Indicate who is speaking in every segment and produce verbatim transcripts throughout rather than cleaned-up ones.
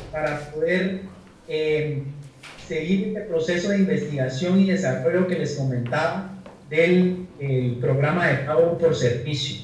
Speaker 1: para poder eh, seguir este proceso de investigación y desarrollo que les comentaba del el programa de pago por servicio.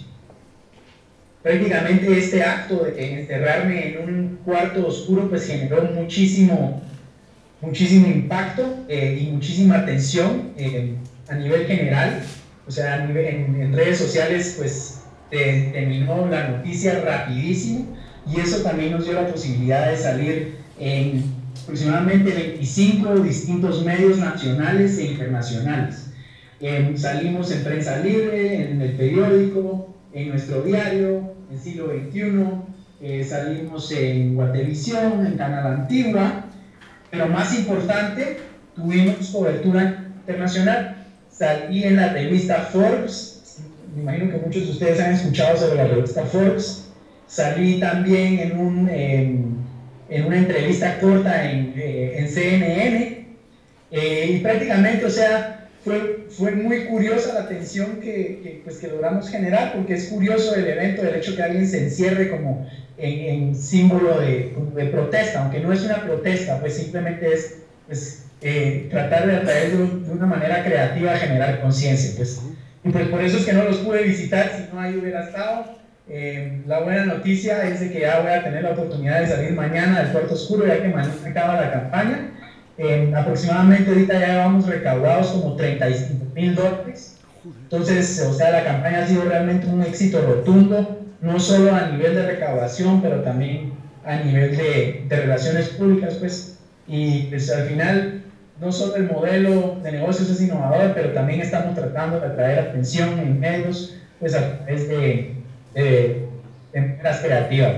Speaker 1: Prácticamente este acto de encerrarme en un cuarto oscuro pues generó muchísimo, muchísimo impacto eh, y muchísima atención eh, a nivel general. O sea, a nivel, en, en redes sociales pues te, terminó la noticia rapidísimo, y eso también nos dio la posibilidad de salir en aproximadamente veinticinco distintos medios nacionales e internacionales. Eh, salimos en Prensa Libre, en el periódico, en nuestro diario, en Siglo veintiuno, eh, salimos en Guatevisión, en Canal Antigua, pero más importante, tuvimos cobertura internacional. Salí en la revista Forbes, me imagino que muchos de ustedes han escuchado sobre la revista Forbes. Salí también en, un, en, en una entrevista corta en, eh, en C N N, eh, y prácticamente, o sea, fue, fue muy curiosa la atención que, que, pues, que logramos generar, porque es curioso el evento, el hecho que alguien se encierre como en, en símbolo de, de protesta, aunque no es una protesta, pues simplemente es pues, eh, tratar de a través de, de una manera creativa generar conciencia, pues. Y pues por eso es que no los pude visitar, si no ahí hubiera estado. Eh, la buena noticia es de que ya voy a tener la oportunidad de salir mañana del cuarto oscuro, ya que mañana acaba la campaña. Eh, aproximadamente ahorita ya vamos recaudados como treinta y cinco mil dólares. Entonces, o sea, la campaña ha sido realmente un éxito rotundo, no solo a nivel de recaudación, pero también a nivel de, de relaciones públicas, pues. Y pues al final, no solo el modelo de negocios es innovador, pero también estamos tratando de atraer atención en medios, pues a través de de empresas creativas.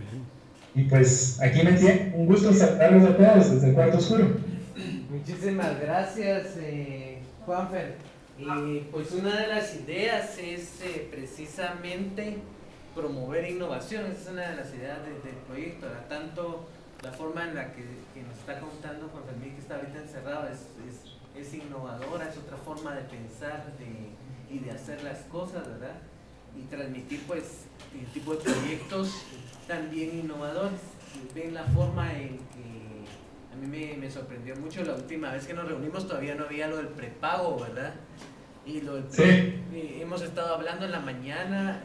Speaker 1: Y pues aquí me tienen, un gusto saludarlos a todos desde el cuarto oscuro.
Speaker 2: Muchísimas gracias, eh, Juanfer. Y pues una de las ideas es eh, precisamente promover innovación. Esa es una de las ideas de, del proyecto, ¿verdad? Tanto la forma en la que, que nos está contando Juan Fermín, que está ahorita encerrado, es, es, es innovadora, es otra forma de pensar de, y de hacer las cosas, ¿verdad? Y transmitir pues el tipo de proyectos también innovadores. Ven la forma en que a mí me, me sorprendió mucho la última vez que nos reunimos, todavía no había lo del prepago, ¿verdad? Y lo del pre, sí. Hemos estado hablando en la mañana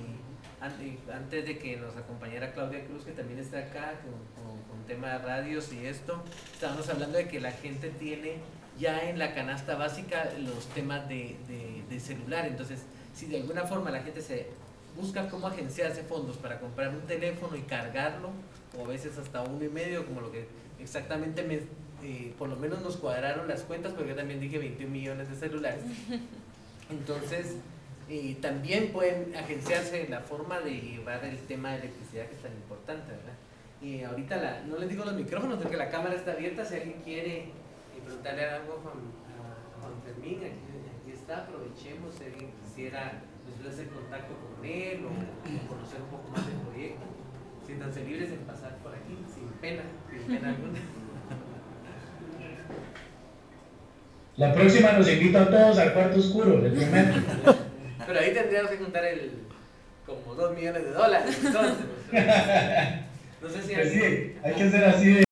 Speaker 2: y antes de que nos acompañara Claudia Cruz, que también está acá con, con, con tema de radios y esto, estábamos hablando de que la gente tiene ya en la canasta básica los temas de, de, de celular. Entonces, si de alguna forma la gente se busca cómo agenciarse fondos para comprar un teléfono y cargarlo, o a veces hasta uno y medio, como lo que exactamente me, eh, por lo menos nos cuadraron las cuentas, porque yo también dije veintiún millones de celulares. Entonces, eh, también pueden agenciarse en la forma de llevar el tema de electricidad, que es tan importante, ¿verdad? Y ahorita la, no les digo los micrófonos porque la cámara está abierta, si alguien quiere eh, preguntarle algo a Juan, a Juan Fermín, aquí, aquí está, aprovechemos, si alguien quisiera pues, hacer contacto con él o, o conocer un poco más del proyecto, siéntanse libres en pasar por aquí, sin pena, sin pena alguna.
Speaker 1: La próxima los invito a todos al cuarto oscuro, el primero.
Speaker 2: Pero ahí tendríamos que juntar el como dos millones de dólares, entonces. No sé si
Speaker 1: pues
Speaker 2: alguien...
Speaker 1: sí, hay que hacer así de